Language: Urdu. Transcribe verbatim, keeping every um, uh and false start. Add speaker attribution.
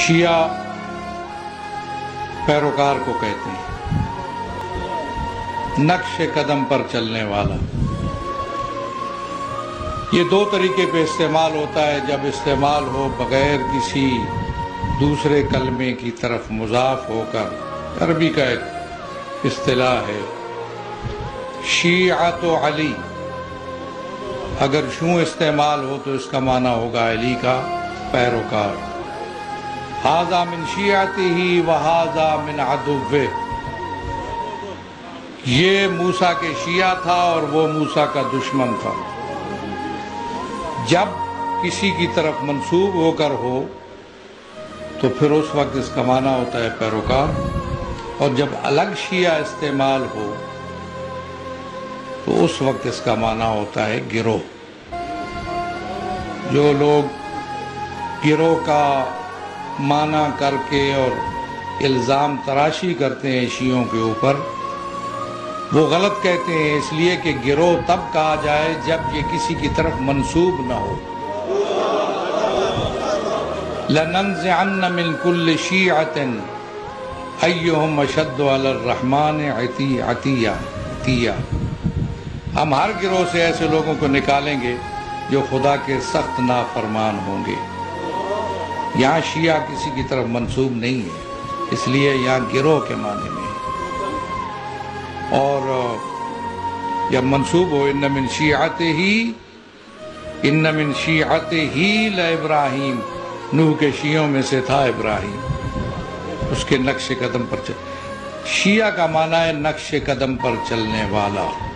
Speaker 1: شیعہ پیروکار کو کہتے ہیں، نقش قدم پر چلنے والا۔ یہ دو طریقے پہ استعمال ہوتا ہے، جب استعمال ہو بغیر کسی دوسرے کلمے کی طرف مضاف ہو کر، عربی کا ایک اصطلاح ہے شیعۃ علی، اگر شوں استعمال ہو تو اس کا معنی ہوگا علی کا پیروکار۔ ھذا من شیعتہ وھذا من عدوہ، یہ موسیٰ کے شیعہ تھا اور وہ موسیٰ کا دشمن تھا۔ جب کسی کی طرف منسوب ہو کر ہو تو پھر اس وقت اس کا معنی ہوتا ہے پیروکار، اور جب الگ شیعہ استعمال ہو تو اس وقت اس کا معنی ہوتا ہے گروہ۔ جو لوگ گروہ کا معنی کر کے اور الزام تراشی کرتے ہیں شیعوں کے اوپر، وہ غلط کہتے ہیں، اس لیے کہ گروہ تب کہا جائے جب یہ کسی کی طرف منسوب نہ ہو۔ لَنَنزِعَنَّ مِن كُلِّ شِيعَةٍ أَيُّهُمْ أَشَدُّ عَلَى الرَّحْمَنِ عِتِيًّا، ہم ہر گروہ سے ایسے لوگوں کو نکالیں گے جو خدا کے سخت نافرمان ہوں گے۔ یہاں شیعہ کسی کی طرف منسوب نہیں ہے، اس لیے یہاں گروہ کے معنی میں ہے۔ اور جب منسوب ہو ان من شیعتہ، ان من شیعتہ لابراہیم، نوح کے شیعوں میں سے تھا ابراہیم، اس کے نقش قدم پر چل۔ شیعہ کا معنی ہے نقش قدم پر چلنے والا۔